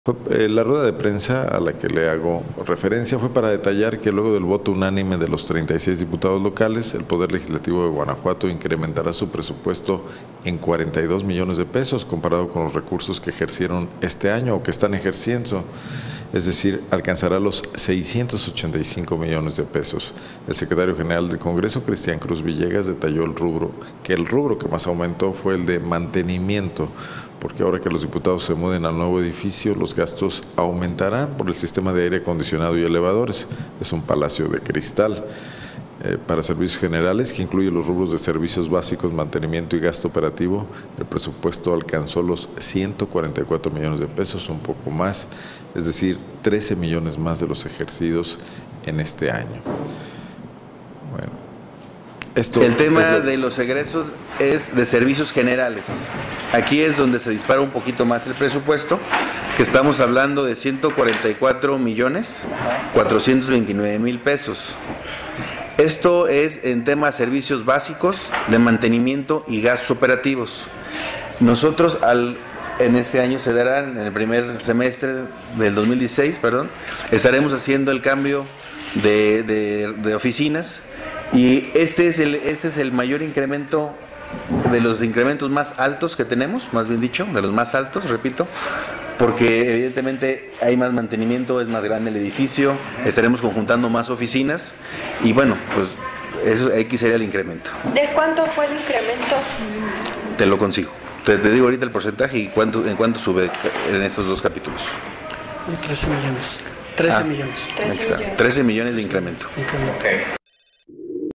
La rueda de prensa a la que le hago referencia fue para detallar que luego del voto unánime de los 36 diputados locales, el Poder Legislativo de Guanajuato incrementará su presupuesto en 42 millones de pesos comparado con los recursos que ejercieron este año o que están ejerciendo. Es decir, alcanzará los 685 millones de pesos. El secretario general del Congreso, Cristian Cruz Villegas, detalló el rubro que más aumentó fue el de mantenimiento, porque ahora que los diputados se muden al nuevo edificio, los gastos aumentarán por el sistema de aire acondicionado y elevadores. Es un palacio de cristal. Para servicios generales, que incluye los rubros de servicios básicos, mantenimiento y gasto operativo, el presupuesto alcanzó los 144 millones de pesos, un poco más, es decir, 13 millones más de los ejercidos en este año. Bueno, el tema de los egresos es de servicios generales. Aquí es donde se dispara un poquito más el presupuesto, que estamos hablando de 144 millones 429 mil pesos. Esto es en temas de servicios básicos, de mantenimiento y gastos operativos. Nosotros en este año se darán, en el primer semestre del 2016, estaremos haciendo el cambio de oficinas y este es el mayor incremento, de los incrementos más altos que tenemos, más bien dicho, de los más altos, repito, porque evidentemente hay más mantenimiento, es más grande el edificio, estaremos conjuntando más oficinas y bueno, pues eso aquí sería el incremento. ¿De cuánto fue el incremento? Te lo consigo. Te digo ahorita el porcentaje y en cuánto sube en estos dos capítulos. 13 millones. 13 millones. 13 millones. 13 millones de incremento. Okay.